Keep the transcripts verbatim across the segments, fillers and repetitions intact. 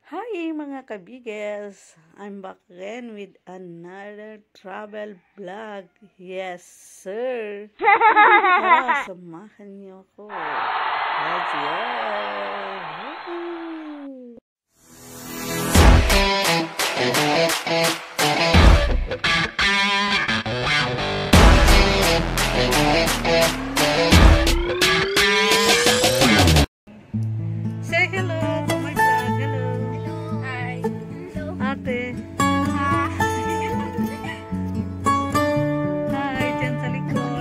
Hi mga kabiges! I'm back again with another travel vlog. Yes, sir! Tara, samahan niyo ako. Let's go! Say hello to my vlog. Hello. Hi. Ate. Hi, dyan sa likod.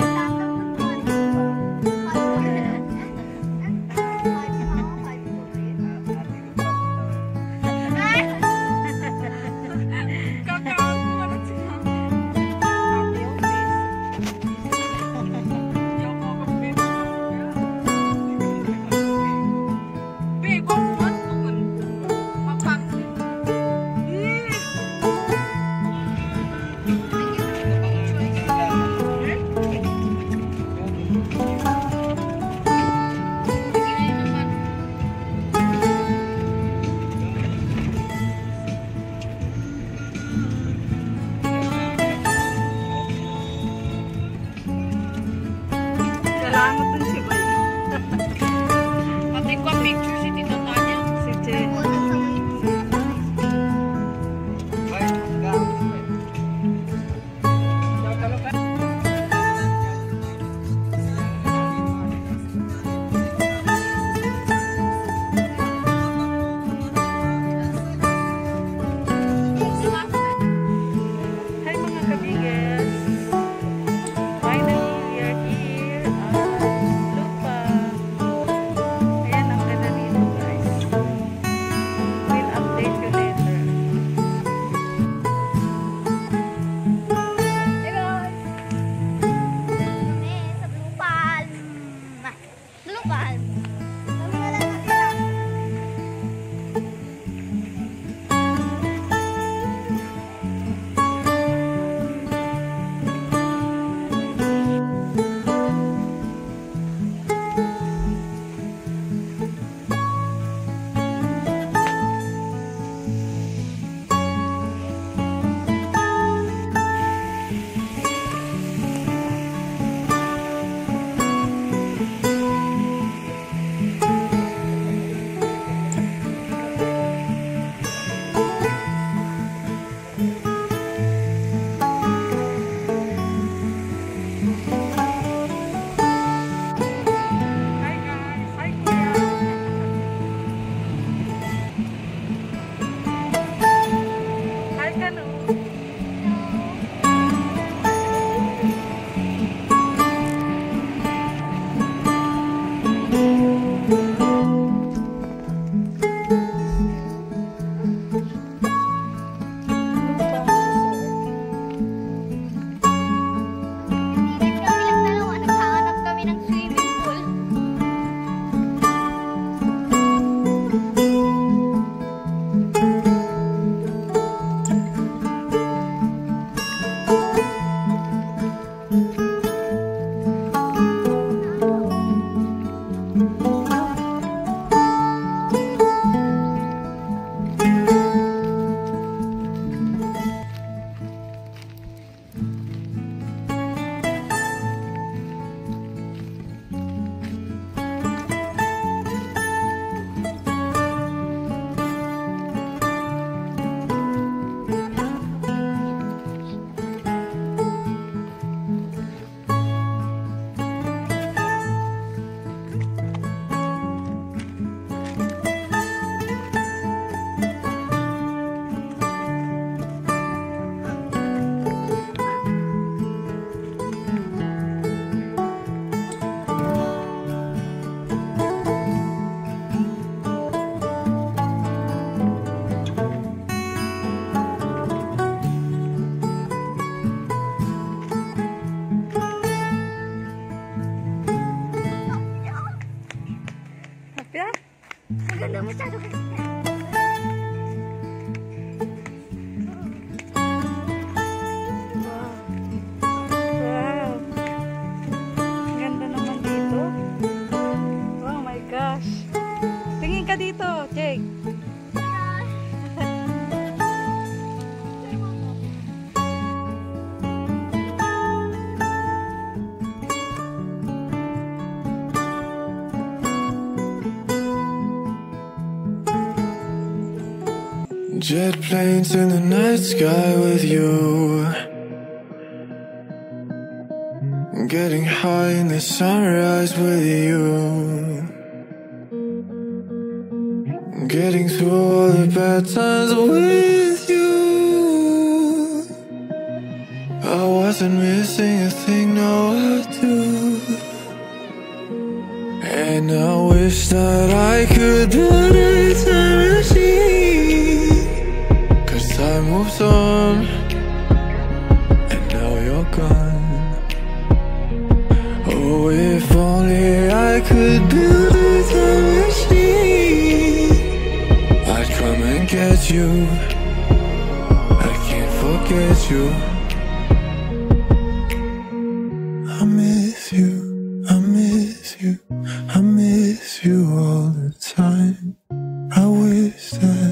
Salamat dun si Bay. Pati ko picture si Tito Tanya. Si Che. Hi mga kabigas. Finally, we are here at Lupa. Ayan ang ganda dito, guys. We'll update you later. Hey guys! Kami sa Blue Palm. Blue Palm. Kami na lang nakita. Hi guys! Hi Kuya! Hi Kanu! Ingat kami lang dalawa. Naghahanap kami ng swimming pool. Hapya? Maganda masyado kasi. Wow! Wow! Ganda naman dito. Oh my gosh! Tingin ka dito, Jake. Hi. Jet planes in the night sky with you, getting high in the sunrise with you, getting through all the bad times with you. I wasn't missing a thing, no I do. And I wish that I could build a time machine, 'cause time moves on, and now you're gone. Oh, if only I could build a time machine, I'd come and get you. I can't forget you. I miss you, I miss you, I miss you all the time. I wish that